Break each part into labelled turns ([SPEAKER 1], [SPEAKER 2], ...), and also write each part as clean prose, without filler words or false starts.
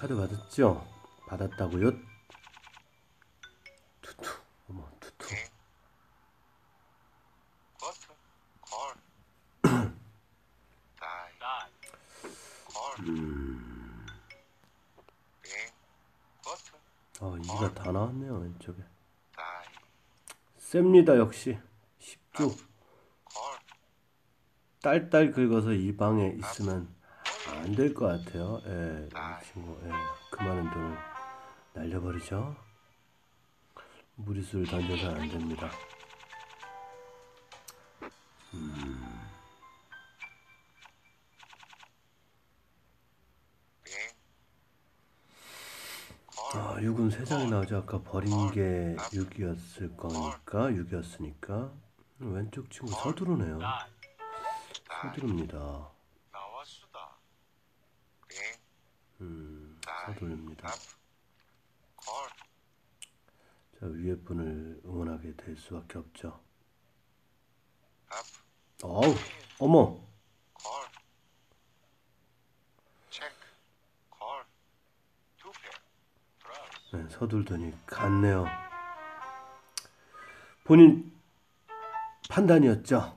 [SPEAKER 1] 카드 받았죠? 받았다고요? 투투. 어머, 투투.
[SPEAKER 2] 버스 콜 다이 콜 빙 버스
[SPEAKER 1] 이가 다 나왔네요, 왼쪽에.
[SPEAKER 2] 다이
[SPEAKER 1] 셉니다, 역시. 10조.
[SPEAKER 2] 콜
[SPEAKER 1] 딸딸 긁어서 이 방에 있으면 안 될 것 같아요. 예, 이 친구, 예, 그 많은 돈을 날려버리죠. 무리수를 던져서는 안 됩니다.
[SPEAKER 2] 빙 콜
[SPEAKER 1] 6은 3장이 나오죠. 아까 버린 게 6이었을 거니까, 6이었으니까. 왼쪽 친구 서두르네요. 서두릅니다.
[SPEAKER 2] 나왔수다 빙
[SPEAKER 1] 서두릅니다.
[SPEAKER 2] 콜
[SPEAKER 1] 자, 위에 분을 응원하게 될 수밖에 없죠. 어우, 어머!
[SPEAKER 2] 콜 체크 콜 투페 플러스
[SPEAKER 1] 네, 서둘더니 갔네요. 본인 판단이었죠.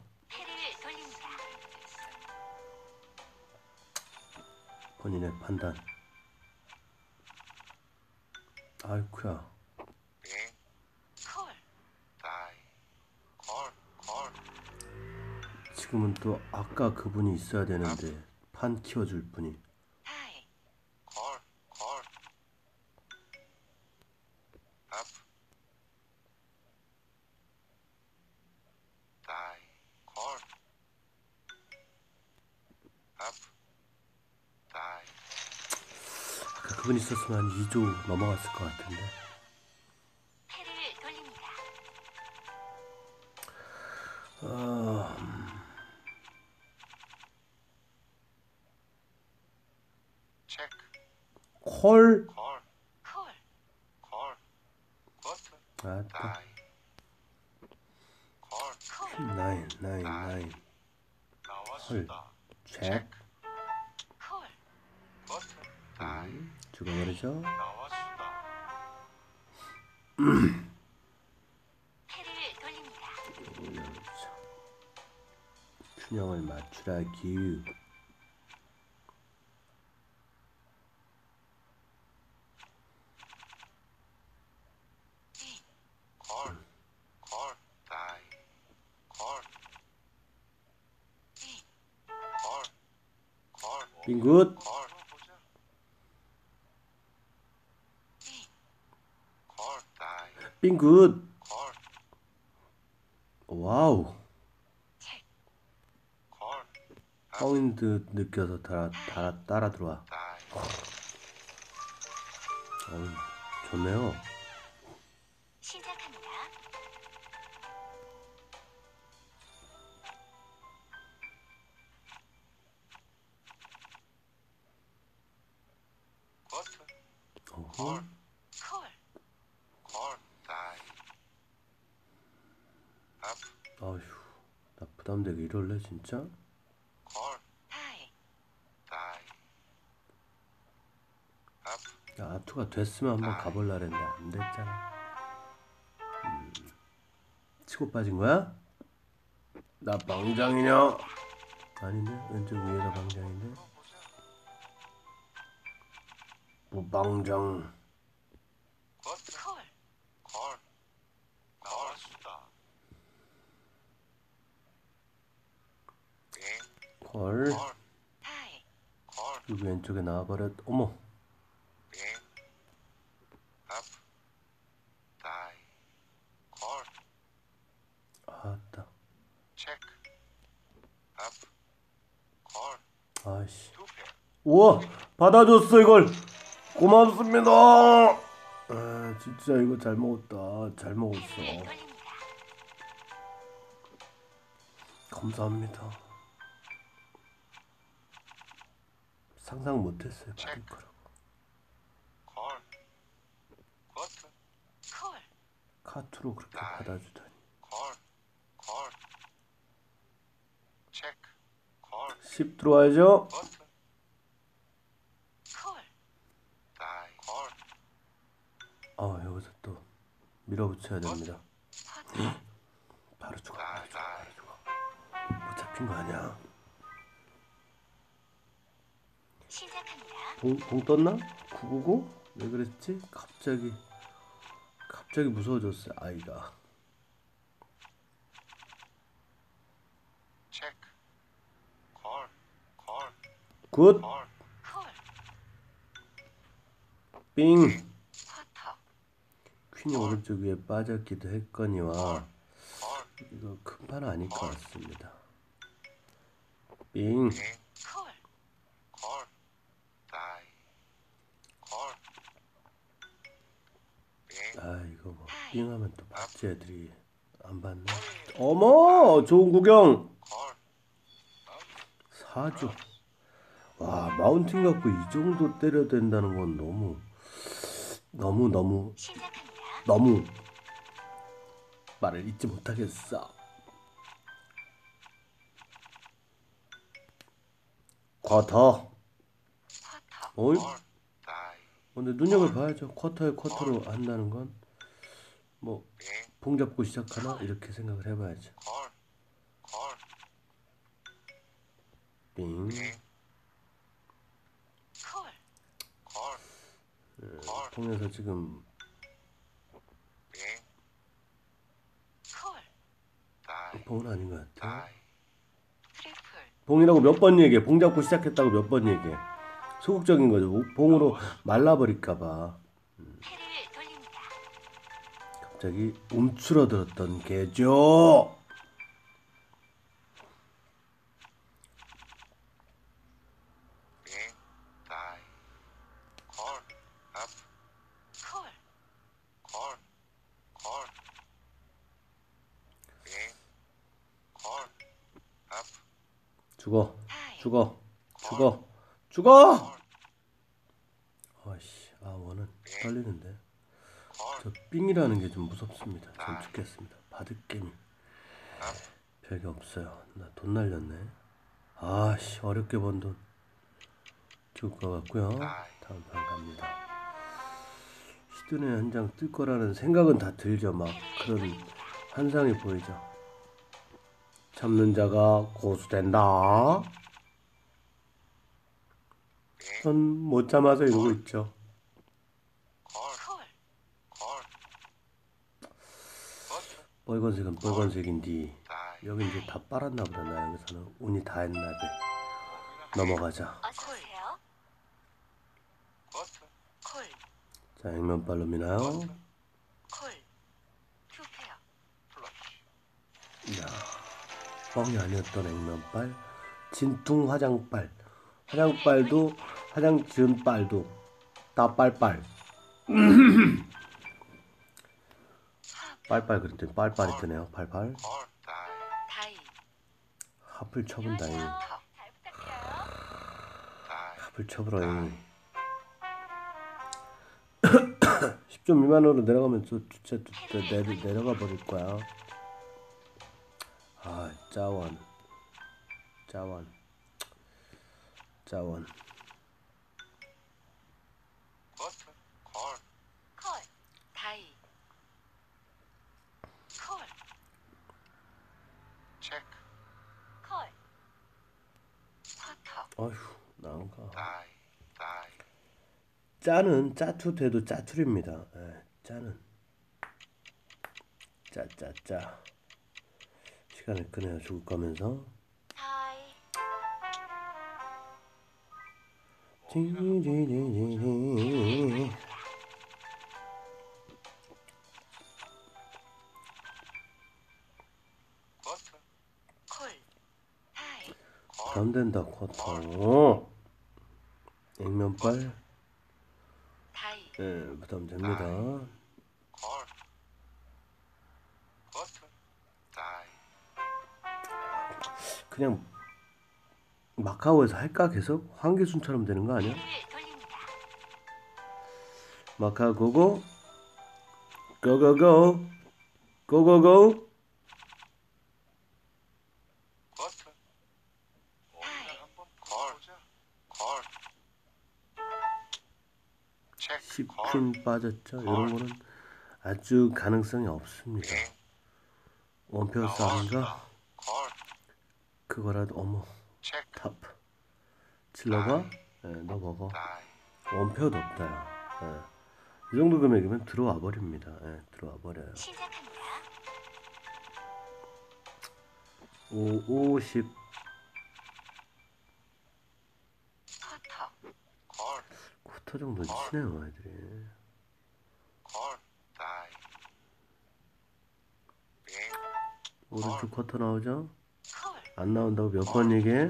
[SPEAKER 1] 본인의 판단. 아이쿠야.
[SPEAKER 2] 빙 다이 콜
[SPEAKER 1] 지금은 또 아까 그분이 있어야 되는데 판 키워줄 분이.
[SPEAKER 2] 콜 업 다이 콜 업 다이
[SPEAKER 1] 아까 그분 있었으면 한 2조 넘어갔을 것 같은데.
[SPEAKER 2] 체크
[SPEAKER 1] 콜.
[SPEAKER 2] 콜 버스
[SPEAKER 1] 아따.
[SPEAKER 2] 다이 콜
[SPEAKER 1] 나인. 헐.
[SPEAKER 2] 나왔수다
[SPEAKER 1] 잭.
[SPEAKER 2] 버스 다이
[SPEAKER 1] 죽어버리죠.
[SPEAKER 2] 나왔수다
[SPEAKER 1] 균형을 맞추라 기.
[SPEAKER 2] 콜 다이 콜
[SPEAKER 1] 빙굿.
[SPEAKER 2] 콜 다이
[SPEAKER 1] 빙굿.
[SPEAKER 2] 콜
[SPEAKER 1] 와우.
[SPEAKER 2] 콜
[SPEAKER 1] 뻥인 듯 느껴서 따라 들어와.
[SPEAKER 2] 다이
[SPEAKER 1] 좋네요.
[SPEAKER 3] 시작합니다.
[SPEAKER 2] 버스
[SPEAKER 1] 어허.
[SPEAKER 2] 콜 다이 업
[SPEAKER 1] 아휴, 나 부담되게 이럴래 진짜?
[SPEAKER 2] 콜
[SPEAKER 3] 다이.
[SPEAKER 2] 업
[SPEAKER 1] 야, 아투가 됐으면 한번 가볼라 했는데 안 됐잖아. 치고 빠진 거야? 나 방장이냐? 아닌데? 왼쪽 위에가 방장인데? 뭐 방장.
[SPEAKER 2] 버스
[SPEAKER 3] 콜.
[SPEAKER 2] 콜 나왔수다 빙
[SPEAKER 1] 콜.
[SPEAKER 2] 콜
[SPEAKER 3] 다이.
[SPEAKER 2] 콜
[SPEAKER 1] 여기 왼쪽에 나와버렸. 어머.
[SPEAKER 2] 빙 업 다이 콜
[SPEAKER 1] 아따.
[SPEAKER 2] 체크 업 콜
[SPEAKER 1] 아이씨.
[SPEAKER 2] 투페
[SPEAKER 1] 우와! 받아줬어 이걸! 고맙습니다! 아, 진짜 이거 잘 먹었다. 잘 먹었어.
[SPEAKER 3] 돌립니다.
[SPEAKER 1] 감사합니다. 상상 못했어요. 받을 거라고.
[SPEAKER 2] 콜 버스
[SPEAKER 3] 콜.
[SPEAKER 1] 카투로 그렇게 받아주다니.
[SPEAKER 2] 콜 체크 콜
[SPEAKER 1] 10 들어와야죠.
[SPEAKER 2] 버스
[SPEAKER 3] 콜.
[SPEAKER 1] 여기서 또 밀어붙여야 됩니다.
[SPEAKER 2] 쿼터.
[SPEAKER 1] 바로 죽어,
[SPEAKER 2] 다이. 다이.
[SPEAKER 1] 못 잡힌 거 아니야?
[SPEAKER 3] 시작합니다.
[SPEAKER 1] 봉 떴나? 999? 왜 그랬지? 갑자기 무서워졌어 아이가.
[SPEAKER 2] 체크. 콜. 콜.
[SPEAKER 1] 굿!
[SPEAKER 2] 콜.
[SPEAKER 3] 콜.
[SPEAKER 1] 빙!
[SPEAKER 3] 쿼터.
[SPEAKER 1] 퀸이 오른쪽 위에 빠졌기도 했거니와
[SPEAKER 2] 콜.
[SPEAKER 1] 이거 큰 판은 아닐 것 같습니다. 빙!
[SPEAKER 2] 빙.
[SPEAKER 3] 콜.
[SPEAKER 2] 콜. 다이. 콜. 빙.
[SPEAKER 1] 이거 뭐 빙하면 또 박쥐 애들이 안 받네.
[SPEAKER 2] 콜.
[SPEAKER 1] 어머! 좋은 구경!
[SPEAKER 2] 콜.
[SPEAKER 1] 사주. 와, 마운틴 갖고 이 정도 때려야 된다는 건 너무
[SPEAKER 3] 시작합니다.
[SPEAKER 1] 말을 잊지 못하겠어. 쿼터.
[SPEAKER 3] 쿼터.
[SPEAKER 1] 어이?
[SPEAKER 2] 콜. 다이.
[SPEAKER 1] 근데 눈여겨봐야죠. 쿼터로 한다는 건 뭐
[SPEAKER 2] 빙.
[SPEAKER 1] 봉 잡고 시작하나 이렇게 생각을 해봐야죠.
[SPEAKER 2] 콜. 콜.
[SPEAKER 1] 빙.
[SPEAKER 2] 빙.
[SPEAKER 3] 콜.
[SPEAKER 2] 콜. 콜.
[SPEAKER 1] 통해서 지금
[SPEAKER 2] 빙.
[SPEAKER 3] 콜.
[SPEAKER 2] 다이.
[SPEAKER 1] 봉은 아닌 것 같아.
[SPEAKER 2] 다이.
[SPEAKER 3] 트리플.
[SPEAKER 1] 봉이라고 몇 번 얘기해. 봉 잡고 시작했다고 몇 번 얘기해. 소극적인 거죠. 봉으로 말라버릴까봐.
[SPEAKER 3] 패를 돌립니다.
[SPEAKER 1] 갑자기 움츠러들었던 개죠.
[SPEAKER 2] 빙. 다이. 콜. 업.
[SPEAKER 3] 콜.
[SPEAKER 2] 콜. 콜. 빙. 콜. 업.
[SPEAKER 1] 죽어.
[SPEAKER 3] 다이.
[SPEAKER 1] 죽어. 죽어. 아씨, 원은 떨리는데.
[SPEAKER 2] 콜.
[SPEAKER 1] 저 삥이라는 게 좀 무섭습니다. 전 죽겠습니다. 바둑게임이 별게 없어요. 나 돈 날렸네. 아씨, 어렵게 번 돈 죽을 것 같고요. 다음 판 갑니다. 시드니 한 장 뜰 거라는 생각은 다 들죠. 막 그런 환상이 보이죠. 참는 자가 고수된다. 전 못 참아서 이러고 있죠.
[SPEAKER 2] 콜.
[SPEAKER 3] 콜.
[SPEAKER 2] 콜. 버튼.
[SPEAKER 1] 빨간색은 빨간색인디.
[SPEAKER 2] 다이.
[SPEAKER 1] 여기 이제 다 빨았나 보다. 나 여기서는 운이 다 했나 봐. 넘어가자.
[SPEAKER 3] 어서 오세요.
[SPEAKER 2] 버튼.
[SPEAKER 3] 콜.
[SPEAKER 1] 자, 액면발로 미나요?
[SPEAKER 3] 콜. 투페어.
[SPEAKER 2] 플러시.
[SPEAKER 1] 야, 뻥이 아니었던 액면발. 진퉁 화장빨. 화장빨도 화장 지은 빨도 다 빨빨. 빨빨 그랬더니 빨빨이 뜨네요. 팔팔.
[SPEAKER 2] 콜. 다이.
[SPEAKER 3] 다이.
[SPEAKER 1] 하플 쳐본다잉.
[SPEAKER 3] 쿼터. 잘 부탁해요.
[SPEAKER 2] 다이.
[SPEAKER 1] 하플 쳐보라잉. 10점 미만으로 내려가면 진짜 내려가 버릴 거야. 짜원.
[SPEAKER 2] 버튼. 콜.
[SPEAKER 3] 콜. 다이. 콜.
[SPEAKER 2] 체크.
[SPEAKER 3] 콜. 쿼터.
[SPEAKER 1] 어휴, 나은가.
[SPEAKER 2] 다이. 다이.
[SPEAKER 1] 짜는 짜투 돼도 짜투리입니다. 짜는 짜 시간을 끄내요. 죽을 거면서.
[SPEAKER 3] 다이.
[SPEAKER 1] 지지지지지.
[SPEAKER 2] 버튼.
[SPEAKER 3] 콜. 다이.
[SPEAKER 2] 콜.
[SPEAKER 1] 안 된다 쿼터. 액면빨.
[SPEAKER 3] 다이.
[SPEAKER 1] 부담 됩니다.
[SPEAKER 2] 콜. 버튼. 다이.
[SPEAKER 1] 그냥 마카오에서 할까 계속 황기순처럼 되는 거 아니야?
[SPEAKER 3] 패를 돌립니다.
[SPEAKER 1] 마카오 고고 고고고.
[SPEAKER 2] 버튼.
[SPEAKER 3] 다이.
[SPEAKER 2] 한번 콜. 콜. 체크.
[SPEAKER 1] 10퀸 빠졌죠. 이런 거는 아주 가능성이 없습니다.
[SPEAKER 2] 빙.
[SPEAKER 1] 원표 싸움인가?
[SPEAKER 2] 콜.
[SPEAKER 1] 그거라도 어머
[SPEAKER 2] 체크.
[SPEAKER 1] 탑 질러봐. 예, 너 먹어.
[SPEAKER 2] 다이.
[SPEAKER 1] 원표도 없다. 야. 예. 이 정도 금액이면 들어와 버립니다. 예, 들어와 버려요.
[SPEAKER 3] 시작합니다.
[SPEAKER 1] 50
[SPEAKER 3] 커터.
[SPEAKER 2] 콜.
[SPEAKER 1] 쿼터 정도 치네요, 애들이.
[SPEAKER 2] 콜. 다이. 빙.
[SPEAKER 1] 오른쪽 쿼터 나오죠?
[SPEAKER 3] 콜.
[SPEAKER 1] 안 나온다고 몇 번 얘기해?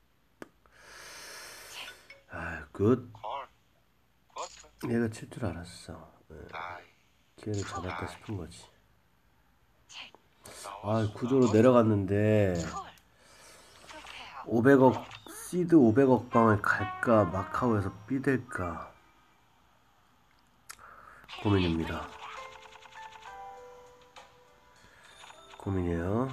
[SPEAKER 1] 아, 굿.
[SPEAKER 2] 콜. 버튼.
[SPEAKER 1] 얘가 칠 줄 알았어. 예,
[SPEAKER 2] 다이.
[SPEAKER 1] 기회를 잡았다 싶은 거지.
[SPEAKER 3] 체크.
[SPEAKER 1] 아, 구조로 내려갔는데
[SPEAKER 3] 콜. 투페어.
[SPEAKER 1] 500억 시드 500억 방을 갈까 마카오에서 삐댈까 고민입니다. 고민이에요.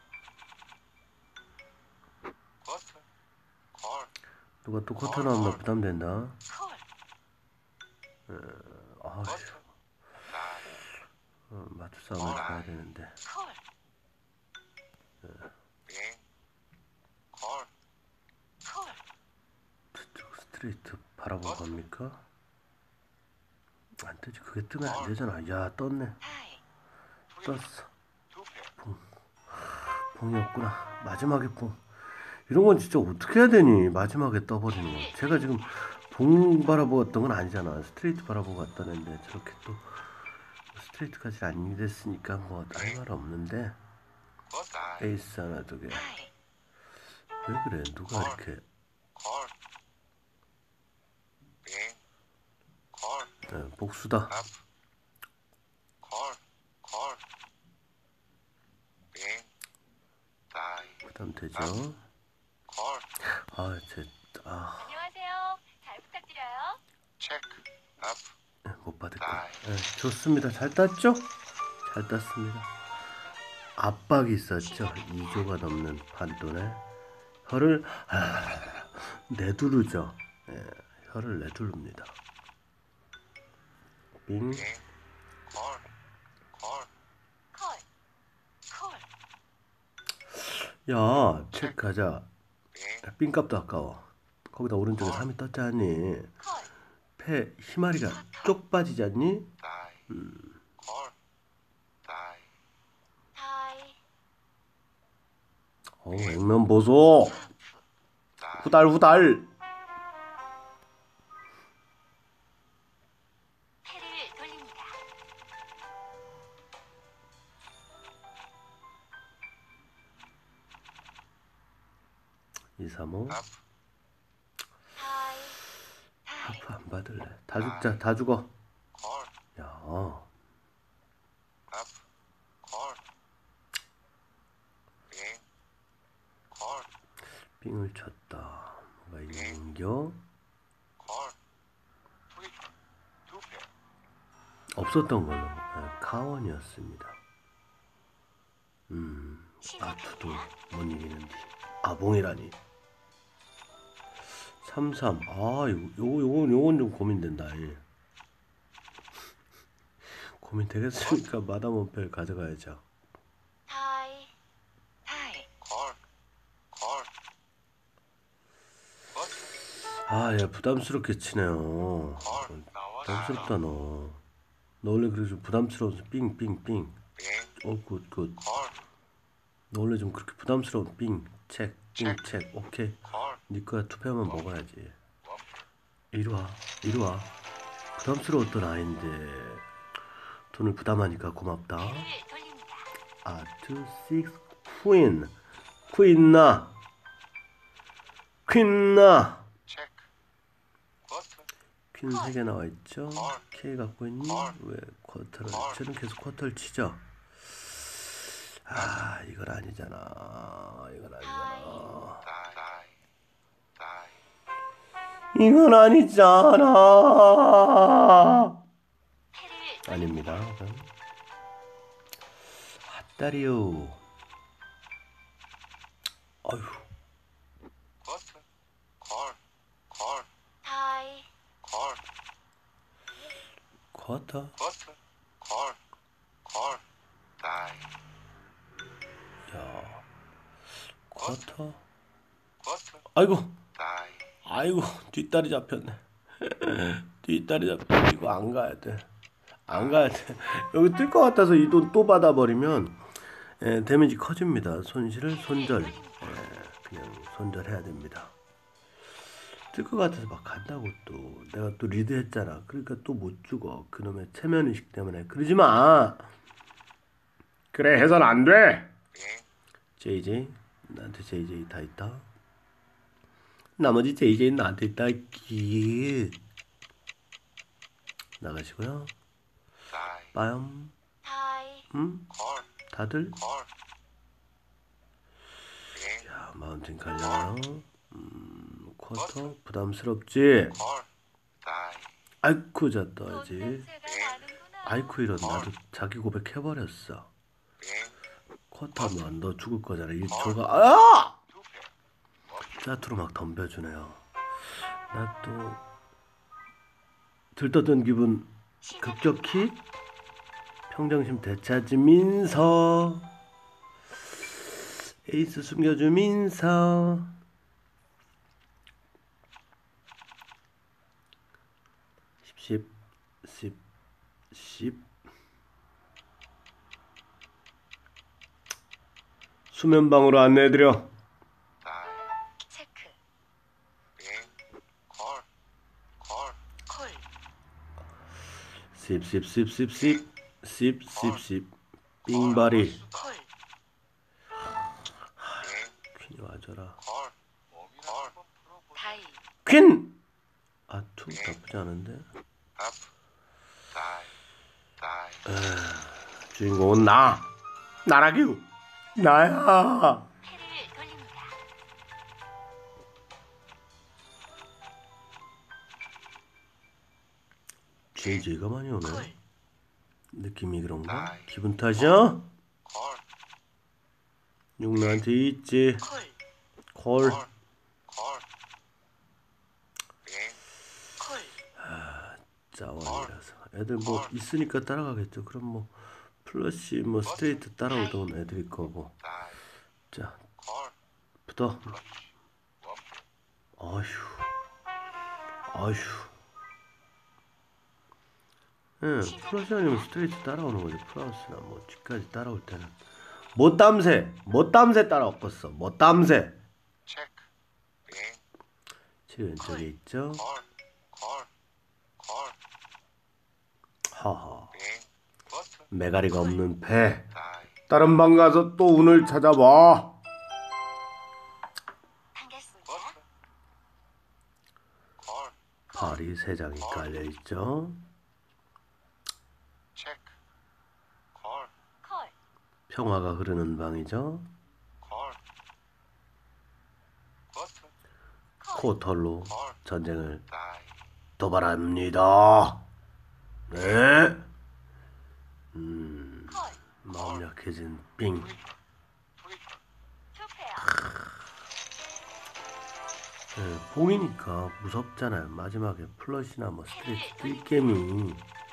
[SPEAKER 2] 버튼. 콜.
[SPEAKER 1] 누가 또 쿼터 나오면 부담된다.
[SPEAKER 3] 콜.
[SPEAKER 1] 아,
[SPEAKER 2] 버튼. 다이.
[SPEAKER 1] 맞추 싸움을 가야 되는데.
[SPEAKER 3] 콜.
[SPEAKER 2] 빙. 콜.
[SPEAKER 3] 콜.
[SPEAKER 1] 저쪽 스트레이트 바라보고 갑니까? 안 뜨지. 그게 뜨면 안 되잖아. 야, 떴네.
[SPEAKER 3] 다이.
[SPEAKER 1] 떴어.
[SPEAKER 2] 투페.
[SPEAKER 1] 봉이었구나. 마지막에 봉. 이런 건 진짜 어떻게 해야 되니? 마지막에 떠버리는 거. 제가 지금 봉 바라보고 왔던 건 아니잖아. 스트레이트 바라보고 왔다는데 저렇게 또 스트레이트까지 안 됐으니까 뭐 할 말 없는데.
[SPEAKER 2] 버튼. 다이.
[SPEAKER 1] 에이스 하나 두 개.
[SPEAKER 3] 다이.
[SPEAKER 1] 왜 그래? 누가 이렇게
[SPEAKER 2] 콜. 빙. 콜.
[SPEAKER 1] 복수다.
[SPEAKER 2] 업. 콜. 콜. 빙. 다이.
[SPEAKER 1] 부담 되죠?
[SPEAKER 2] 콜.
[SPEAKER 1] 아,
[SPEAKER 3] 안녕하세요. 잘 부탁드려요.
[SPEAKER 2] 체크. 업.
[SPEAKER 1] 못 받을 거야. 좋습니다. 잘 땄죠? 잘 땄습니다. 압박이 있었죠. 2조가 넘는 판돈에 혀를 내두르죠. 예, 혀를 내두릅니다. 빙.
[SPEAKER 2] 빙. 콜. 콜.
[SPEAKER 3] 콜. 콜.
[SPEAKER 1] 야, 체크하자.
[SPEAKER 2] 빙.
[SPEAKER 1] 빙값도 아까워. 거기다 오른쪽에 3이 떴지 않니?
[SPEAKER 3] 콜.
[SPEAKER 1] 패 희마리가 쪽 빠지지 않니?
[SPEAKER 2] 다이. 콜. 다이.
[SPEAKER 3] 다이.
[SPEAKER 1] 액면 보소.
[SPEAKER 2] 다이.
[SPEAKER 1] 후달후달.
[SPEAKER 3] 패를 돌립니다.
[SPEAKER 1] 2, 3, 5.
[SPEAKER 2] 업.
[SPEAKER 3] 다이. 다이.
[SPEAKER 1] 하프 안 받을래. 다 죽자. 다 죽어.
[SPEAKER 2] 콜.
[SPEAKER 1] 야,
[SPEAKER 2] 업. 콜. 빙. 콜.
[SPEAKER 1] 빙을 쳤다. 뭐가 있는겨?
[SPEAKER 2] 콜. 트윗. 투페.
[SPEAKER 1] 없었던 걸로. 카원이었습니다. 아투도 못 이기는데. 아봉이라니. 3, 3. 아, 요건 좀 고민된다. 예. 고민 되겠으니까 마담 원패를 가져가야죠.
[SPEAKER 3] 다이. 다이.
[SPEAKER 2] 콜. 콜. 버튼.
[SPEAKER 1] 아, 야, 부담스럽게 치네요.
[SPEAKER 2] 콜. 나와.
[SPEAKER 1] 부담스럽다, 너. 너 원래 그렇게 좀 부담스러워서 삥.
[SPEAKER 2] 빙.
[SPEAKER 1] 굿.
[SPEAKER 2] 콜.
[SPEAKER 1] 너 원래 좀 그렇게 부담스러운 삥. 책. 오케이.
[SPEAKER 2] 콜.
[SPEAKER 1] 니 거야 투표하면 먹어야지. 이리 와. 부담스러웠던 아이인데 돈을 부담하니까 고맙다.
[SPEAKER 3] 패를 돌립니다.
[SPEAKER 1] 아투 6 퀸나
[SPEAKER 2] 체크. 버튼.
[SPEAKER 1] 퀸 3개 나와 있죠. K 갖고 있니? 왜 쿼터를? 쟤는 계속 쿼터를 치죠. 아, 이건 아니잖아.
[SPEAKER 2] 다이. 다이.
[SPEAKER 1] 이건 아니잖아.
[SPEAKER 3] 패를
[SPEAKER 1] 아닙니다. 핫다리요. 아휴,
[SPEAKER 2] 버튼. 콜. 콜.
[SPEAKER 3] 다이.
[SPEAKER 2] 콜.
[SPEAKER 1] 쿼터.
[SPEAKER 2] 버튼, 콜, 콜, 다이,
[SPEAKER 1] 야, 쿼터.
[SPEAKER 2] 버튼,
[SPEAKER 1] 아이고,
[SPEAKER 2] 다이,
[SPEAKER 1] 아이고, 뒷다리 잡혔네. 뒷다리 잡혔네. 이거 안 가야 돼. 안 가야 돼. 여기 뜰 것 같아서 이 돈 또 받아버리면 데미지 커집니다. 손실을 손절. 그냥 손절해야 됩니다. 뜰 것 같아서 막 간다고 또 내가 또 리드했잖아. 그러니까 또 못 죽어. 그놈의 체면의식 때문에. 그러지 마. 그래 해선 안 돼.
[SPEAKER 2] 빙,
[SPEAKER 1] JJ 나한테 JJ 다 있다. 나머지 JJ 나한테 있다. 기 나가시고요.
[SPEAKER 2] 다이,
[SPEAKER 1] 빠염.
[SPEAKER 3] 다이,
[SPEAKER 2] 콜,
[SPEAKER 1] 다들
[SPEAKER 2] 콜, 빙,
[SPEAKER 1] 야 마운틴 갈려요. 쿼터 부담스럽지.
[SPEAKER 2] 콜, 다이,
[SPEAKER 1] 아이쿠 자
[SPEAKER 3] 돈
[SPEAKER 1] 떠야지.
[SPEAKER 3] 냄새가 나는구나.
[SPEAKER 1] 아이쿠 이런 나도 자기 고백해버렸어.
[SPEAKER 2] 빙,
[SPEAKER 1] 쿼터 하면 너 죽을 거잖아. 1초가 아!
[SPEAKER 2] 투 패,
[SPEAKER 1] 짜투로 막 덤벼주네요. 나 또 들떠든 기분 급격히 평정심 되찾으면서 에이스 숨겨주면서 10 10 10 수면방으로 안내해드려.
[SPEAKER 2] 다이,
[SPEAKER 3] 체크,
[SPEAKER 2] 빙, 콜, 콜,
[SPEAKER 3] 콜,
[SPEAKER 1] 10 10 10 10 10 10 10 10 빙바리
[SPEAKER 3] 콜,
[SPEAKER 2] 빙,
[SPEAKER 1] 퀸이 와줘라.
[SPEAKER 2] 콜, 콜,
[SPEAKER 3] 다이,
[SPEAKER 1] 퀸! 아투 나쁘지 않은데.
[SPEAKER 2] 업, 다이, 다이,
[SPEAKER 1] 주인공은 나라규 나야.
[SPEAKER 3] 패를 돌립니다.
[SPEAKER 1] JJ가 많이 오네.
[SPEAKER 3] 콜,
[SPEAKER 1] 느낌이 그런가?
[SPEAKER 2] 나이.
[SPEAKER 1] 기분 탓이야?
[SPEAKER 2] 콜,
[SPEAKER 1] 욕 나한테 있지.
[SPEAKER 3] 콜,
[SPEAKER 1] 콜.
[SPEAKER 2] 콜, 빙,
[SPEAKER 3] 콜,
[SPEAKER 1] 짜원이라서 애들 뭐 있으니까 따라가겠죠. 그럼 뭐 플러시 뭐 스트레이트 따라오던 애들일 거고.
[SPEAKER 2] 다이,
[SPEAKER 1] 자
[SPEAKER 2] 콜,
[SPEAKER 1] 붙어.
[SPEAKER 2] 원,
[SPEAKER 1] 아휴. 예, 플러시 아니면 스트레이트 따라오는 거지. 플러스나 뭐 G까지 따라올 때는 못 담새 따라왔겠어. 못 담새.
[SPEAKER 2] 체크, 빙,
[SPEAKER 1] 제 왼쪽에 있죠.
[SPEAKER 2] 콜, 콜, 콜,
[SPEAKER 1] 하하.
[SPEAKER 2] 빙, 버튼,
[SPEAKER 1] 메가리가 없는 배.
[SPEAKER 2] 다이,
[SPEAKER 1] 다른 방 가서 또 운을 찾아봐.
[SPEAKER 3] 반갑습니다.
[SPEAKER 2] 버튼, 콜,
[SPEAKER 1] 발이 세 장이 깔려 있죠.
[SPEAKER 2] 체크, 콜,
[SPEAKER 3] 콜,
[SPEAKER 1] 평화가 흐르는 방이죠.
[SPEAKER 2] 콜, 버튼,
[SPEAKER 1] 코털로
[SPEAKER 2] 콜,
[SPEAKER 1] 전쟁을
[SPEAKER 2] 다이,
[SPEAKER 1] 도발합니다. 네.
[SPEAKER 3] 콜,
[SPEAKER 1] 마음 약해진 빙.
[SPEAKER 2] 트리플,
[SPEAKER 3] 투페어,
[SPEAKER 1] 네, 봉이니까 무섭잖아요. 마지막에 플러시나 뭐 스트레이트 뜰게임이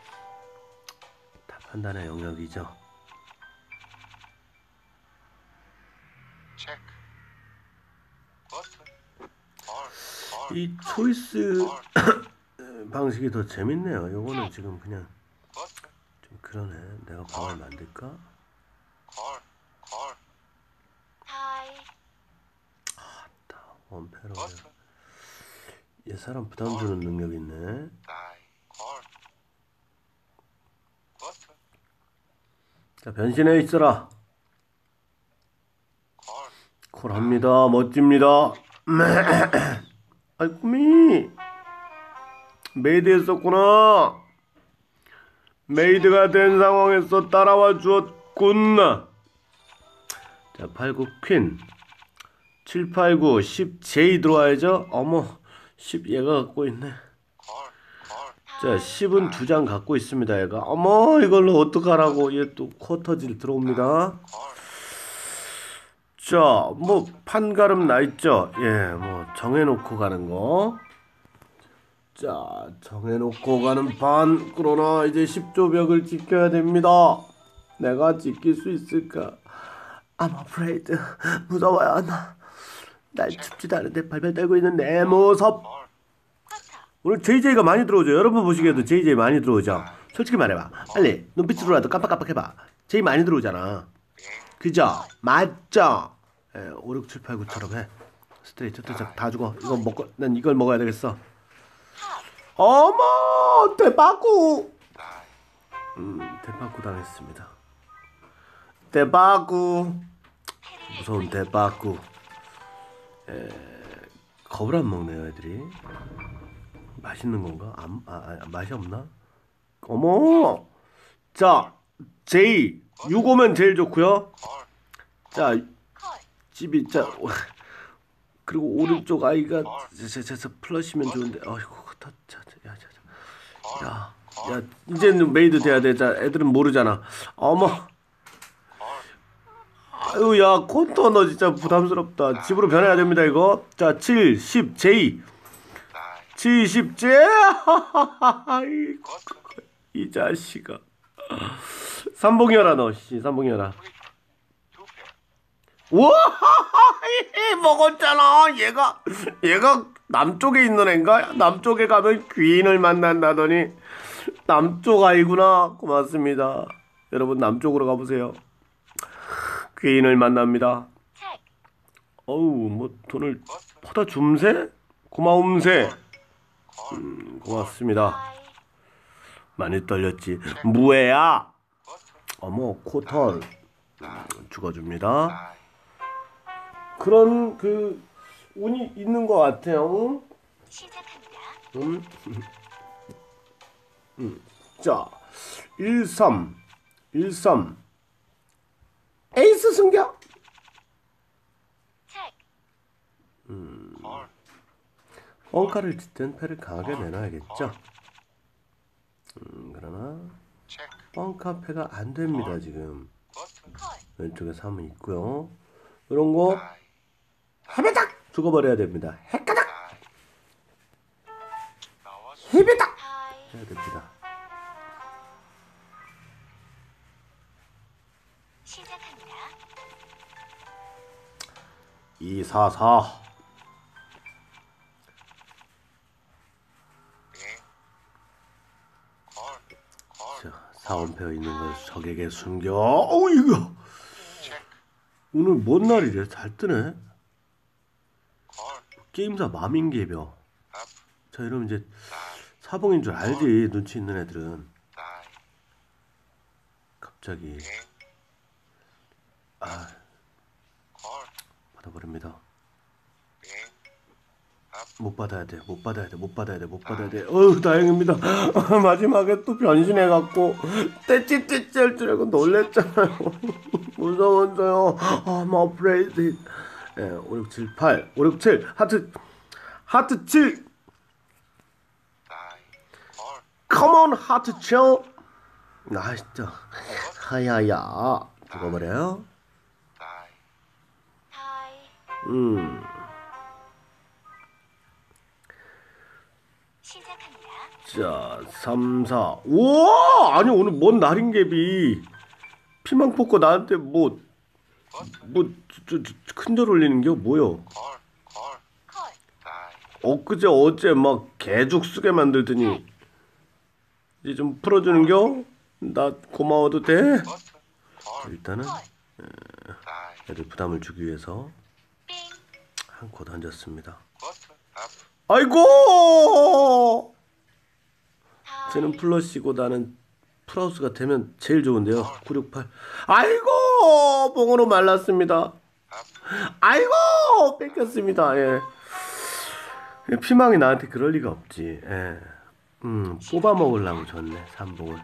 [SPEAKER 1] 다 판단의 영역이죠.
[SPEAKER 2] 체크, 버튼, 콜,
[SPEAKER 1] 이 초이스 방식이 더 재밌네요. 요거는 지금 그냥
[SPEAKER 2] 버튼,
[SPEAKER 1] 좀 그러네. 내가 방을 만들까?
[SPEAKER 2] 콜, 콜,
[SPEAKER 3] 다이,
[SPEAKER 1] 원패로.
[SPEAKER 2] 버튼,
[SPEAKER 1] 얘 사람 부담 주는 능력 있네.
[SPEAKER 2] 다이, 콜, 버튼,
[SPEAKER 1] 자, 변신해 있어라.
[SPEAKER 2] 콜,
[SPEAKER 1] 콜합니다. 멋집니다. 아이 꿈이 메이드 했었구나. 메이드가 된 상황에서 따라와 주었군. 자, 8, 9 퀸. 7, 8, 9, 10 J 들어와야죠. 어머, 10 얘가 갖고 있네.
[SPEAKER 2] 콜, 콜,
[SPEAKER 1] 자, 10은 2장 갖고 있습니다. 얘가. 어머, 이걸로 어떡하라고. 얘 또 쿼터질 들어옵니다.
[SPEAKER 2] 콜,
[SPEAKER 1] 자, 뭐 판가름 나 있죠. 예, 뭐 정해놓고 가는 거. 자, 정해놓고 가는 반. 그러나 이제 10조 벽을 지켜야 됩니다. 내가 지킬 수 있을까? I'm afraid. 무서워요. 날 춥지도 않은데 발발 떨고 있는 내 모습.
[SPEAKER 2] 콜.
[SPEAKER 3] 쿼터.
[SPEAKER 1] 오늘 JJ가 많이 들어오죠. 여러분 보시기에도 JJ 많이 들어오죠. 솔직히 말해봐. 빨리 눈빛으로라도 깜빡깜빡 해봐. J 많이 들어오잖아. 그죠? 맞죠? 5, 6, 7, 8, 9처럼 해. 스트레이트 다 죽어. 이거 먹고 난 이걸 먹어야 되겠어. 어머, 대박구. 대박구 당했습니다. 대박구. 무서운 대박구. 겁을 안 먹네요, 애들이. 맛있는 건가? 맛이 없나? 어머! 자, J 6오면 제일 좋고요.
[SPEAKER 2] 콜.
[SPEAKER 1] 자,
[SPEAKER 3] 콜.
[SPEAKER 1] 집이 자 그리고 오른쪽 아이가 저 플러시면 좋은데. 어이구, 야, 이제는 메이드 돼야 돼. 자, 애들은 모르잖아. 어머. 아유, 야, 콘터 너 진짜 부담스럽다. 집으로 변해야 됩니다, 이거. 자, 7, 10, J. 70, J. 이 자식아. 삼봉이어라, 너. 씨, 삼봉이어라. 우와! 먹었잖아. 얘가 남쪽에 있는 애인가? 남쪽에 가면 귀인을 만난다더니 남쪽 아이구나. 고맙습니다. 여러분, 남쪽으로 가보세요. 귀인을 만납니다.
[SPEAKER 3] 체크.
[SPEAKER 1] 어우, 뭐 돈을 퍼다 줌세? 고마움세. 고맙습니다.
[SPEAKER 3] 하이.
[SPEAKER 1] 많이 떨렸지. 무해야. 어머, 코털. 죽어줍니다. 그런 그 운이 있는 것 같아요.
[SPEAKER 3] 시작합니다.
[SPEAKER 1] 자, 13 에이스 승격.
[SPEAKER 3] 체크.
[SPEAKER 2] 콜.
[SPEAKER 1] 뻥카를 짓든 패를 강하게 내놔야겠죠. 그러나
[SPEAKER 2] 체크.
[SPEAKER 1] 뻥카 패가 안 됩니다. 지금
[SPEAKER 2] 버튼.
[SPEAKER 3] 콜.
[SPEAKER 1] 왼쪽에 3은 있고요. 이런 거 헤베닥 죽어버려야 됩니다. 헤까닥
[SPEAKER 2] 나와서
[SPEAKER 1] 헤베닥
[SPEAKER 3] 하이.
[SPEAKER 1] 해야 됩니다.
[SPEAKER 3] 시작합니다.
[SPEAKER 1] 2, 4, 4.
[SPEAKER 2] 콜. 콜.
[SPEAKER 1] 자, 4원페어 있는 걸 적에게 숨겨. 어우, 이거
[SPEAKER 2] 체크.
[SPEAKER 1] 오늘 뭔 날이래? 잘 뜨네.
[SPEAKER 2] 콜.
[SPEAKER 1] 게임사 마민개벼.
[SPEAKER 2] 업.
[SPEAKER 1] 자, 이러면 이제 사봉인 줄 알지. 눈치 있는 애들은.
[SPEAKER 2] 다이.
[SPEAKER 1] 갑자기
[SPEAKER 2] 콜.
[SPEAKER 1] 받아버립니다.
[SPEAKER 2] 빙.
[SPEAKER 1] 못 받아야 돼. 어휴, 다행입니다. 마지막에 또 변신해갖고 떼찌떼찌 할 줄 알고 놀랬잖아요. 무서웠어요. I'm afraid. 5, 6, 7, 8. 5, 6, 7. 하트 7.
[SPEAKER 2] 다이. 콜.
[SPEAKER 1] Come on, 하트 7. 아, 진짜. 하야야. 죽어버려요.
[SPEAKER 2] 다이.
[SPEAKER 3] 하이. 시작합니다.
[SPEAKER 1] 자, 3, 4. 우와! 아니, 오늘 뭔 날인개비. 피망 뽑고 나한테 큰절 올리는 게 뭐요?
[SPEAKER 2] 콜. 콜.
[SPEAKER 3] 콜.
[SPEAKER 2] 다이.
[SPEAKER 1] 엊그제 어제 막 개죽 쓰게 만들더니 이제 좀 풀어주는겨? 나 고마워도 돼?
[SPEAKER 2] 버튼. 콜.
[SPEAKER 1] 일단은
[SPEAKER 2] 다이.
[SPEAKER 1] 애들 부담을 주기 위해서
[SPEAKER 3] 빙.
[SPEAKER 1] 한 코 던졌습니다.
[SPEAKER 2] 버튼. 업.
[SPEAKER 1] 아이고!
[SPEAKER 3] 하이.
[SPEAKER 1] 쟤는 플러시고 나는 풀하우스가 되면 제일 좋은데요. 9, 6, 8. 아이고! 봉으로 말랐습니다. 아이고! 뺏겼습니다. 예. 피망이 나한테 그럴 리가 없지. 예. 뽑아 먹으려고 줬네. 삼봉을.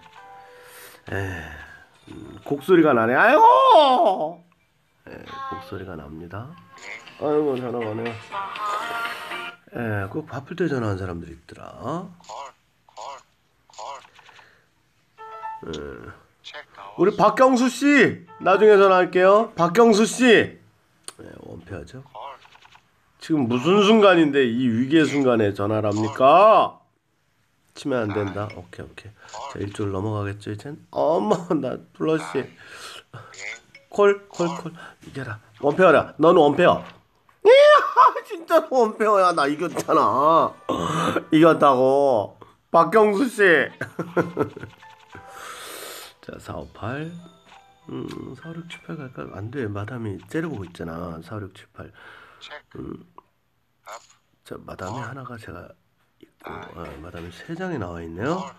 [SPEAKER 1] 곡소리가 나네. 아이고! 예, 곡소리가 납니다. 아이고, 전화 오네요. 예, 그 바쁠 때 전화한 사람들이 있더라.
[SPEAKER 2] 콜. 콜. 콜. 체크. 나와.
[SPEAKER 1] 우리 박경수 씨 나중에 전화할게요. 박경수 씨. 네, 원패하죠.
[SPEAKER 2] 콜.
[SPEAKER 1] 지금 무슨 순간인데 이 위기의 순간에 전화를 합니까? 치면 안 된다. 오케이. 자, 일주일 넘어가겠죠, 이젠? 어머, 나 플러시. 콜. 이겨라. 원페어라. 너는 원페어. 이야, 진짜 원페어야. 나 이겼잖아. 이겼다고. 박경수 씨. 자, 4, 5, 8. 4, 5, 6, 7, 8 갈까? 안 돼. 마담이 째려보고 있잖아. 4, 5, 6, 7, 8.
[SPEAKER 2] 체크. 업.
[SPEAKER 1] 자, 마담이 하나가 제가 있고, 마담이 3장이 나와 있네요.
[SPEAKER 2] 콜.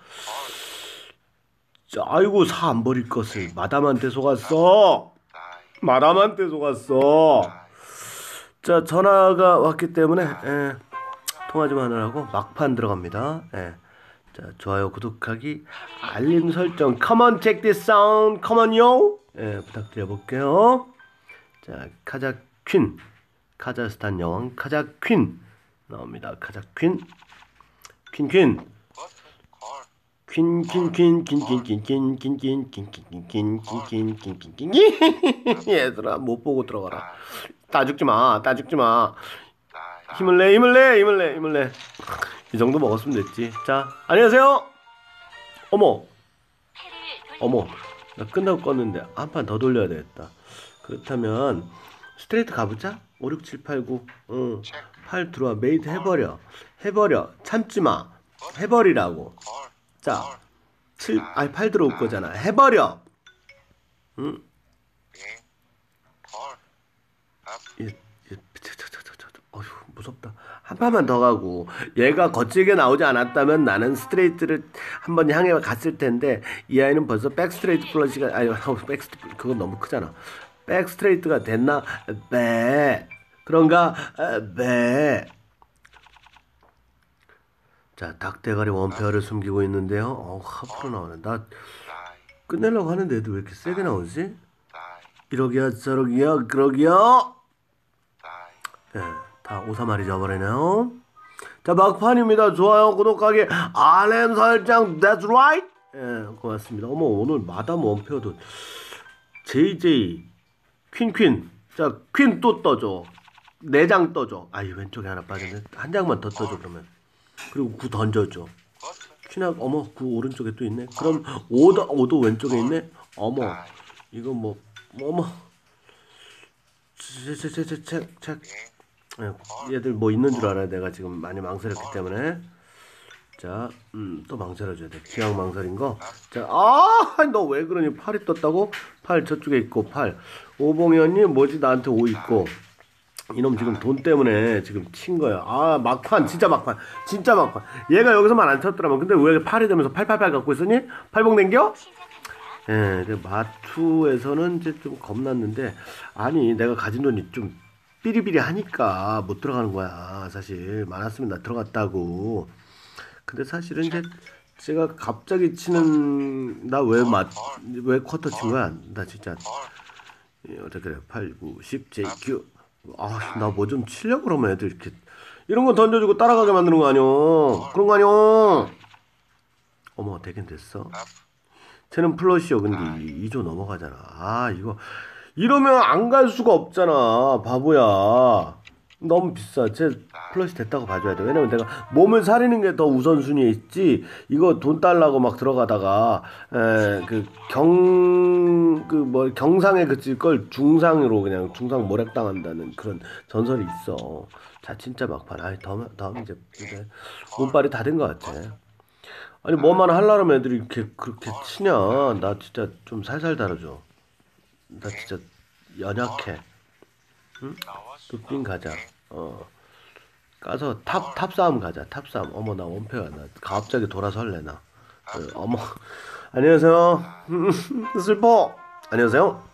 [SPEAKER 1] 자, 아이고, 사 안 버릴 것을. 마담한테 속았어.
[SPEAKER 2] 다이.
[SPEAKER 1] 마담한테 속았어. 자, 전화가 왔기 때문에, 통화 좀 하느라고 막판 들어갑니다. 자, 좋아요, 구독하기, 알림 설정. Come on, check this sound. Come on, yo. 부탁드려 볼게요. 자, 카자 퀸. 카자흐스탄 여왕 카자 퀸 나옵니다. 카자 퀸. 퀸.
[SPEAKER 2] 버튼. 콜.
[SPEAKER 1] 얘들아, 못 보고 들어가라. 따죽지 마.
[SPEAKER 2] 다이.
[SPEAKER 1] 힘을 내. 이 정도 먹었으면 됐지. 자, 안녕하세요. 어머, 나 끝나고 껐는데 한 판 더 돌려야 되겠다. 그렇다면 스트레이트 가보자. 5, 6, 7, 8, 9. 8 들어와. 메이드 해버려. 참지 마. 해버리라고.
[SPEAKER 2] 콜.
[SPEAKER 1] 자, 8 들어올 거잖아. 해버려.
[SPEAKER 2] 콜.
[SPEAKER 1] 어휴, 무섭다. 한 판만 더 가고, 얘가 거칠게 나오지 않았다면 나는 스트레이트를 한번 향해 갔을 텐데, 이 아이는 벌써 백스트레이트 플러시가, 그건 너무 크잖아. 백스트레이트가 됐나? 그런가? 자, 닭대가리 원페어를 숨기고 있는데요. 하프로 나오네. 나
[SPEAKER 2] 다이.
[SPEAKER 1] 끝내려고 하는데 애들 왜 이렇게 세게 나오지?
[SPEAKER 2] 다이.
[SPEAKER 1] 이러기야 저러기야 그러기야.
[SPEAKER 2] 다이.
[SPEAKER 1] 다 5-3알이 져버리네요. 자, 막판입니다. 좋아요, 구독하기, 알림 설정. That's right. 고맙습니다. 어머, 오늘 마담 원페어도 JJ 퀸. 자, 퀸 또 떠줘. 4장 떠줘. 이 왼쪽에 하나 빠졌네. 한 장만 더 떠줘 그러면. 그리고 9 던져줘.
[SPEAKER 2] 버튼.
[SPEAKER 1] 퀸하고, 어머, 9 오른쪽에 또 있네. 그럼 5도 왼쪽에 있네. 어머, 이거 뭐, 어머. 책. 얘들 뭐 있는 줄 알아요. 내가 지금 많이 망설였기 때문에. 자, 또 망설여줘야 돼. 기왕 망설인 거. 자, 너 왜 그러니? 8이 떴다고? 8 저쪽에 있고, 8. 오봉현님, 뭐지? 나한테 5 있고. 이놈 지금 돈 때문에 지금 친 거야. 막판, 진짜 막판. 얘가 여기서만 안 쳤더라면. 근데 왜 8이 되면서 888 갖고 있었니? 팔봉 댕겨? 그 마투에서는 이제 좀 겁났는데, 아니, 내가 가진 돈이 좀 삐리삐리 하니까 못 들어가는 거야. 사실 많았으면 나 들어갔다고. 근데 사실은 이제 제가 갑자기 치는, 나 왜 쿼터 친 거야? 나 진짜 어떻게 그래. 8, 9, 10, JQ. 나 뭐 좀 치려고 그러면 애들 이렇게 이런 거 던져주고 따라가게 만드는 거 아니오. 그런 거 아니오. 어머, 되긴 됐어. 쟤는 플러시요. 근데 2조 넘어가잖아. 이거 이러면 안 갈 수가 없잖아. 바보야. 너무 비싸. 쟤 플러시 됐다고 봐줘야 돼. 왜냐면 내가 몸을 사리는 게 더 우선순위에 있지. 이거 돈 달라고 막 들어가다가 경상에 그칠 걸 중상으로 그냥 중상 모략당한다는 그런 전설이 있어. 자, 진짜 막판. 다음 이제 운빨이 다 된 것 같아. 아니, 뭐만 하려면 애들이 그렇게 치냐. 나 진짜 좀 살살 다뤄줘. 나 진짜 연약해. 응? 뚝빙 가자. 까서 탑 싸움 가자. 탑 싸움. 어머, 나 원패야. 나 갑자기 돌아설래 나. 어머. 안녕하세요. 슬퍼. 안녕하세요.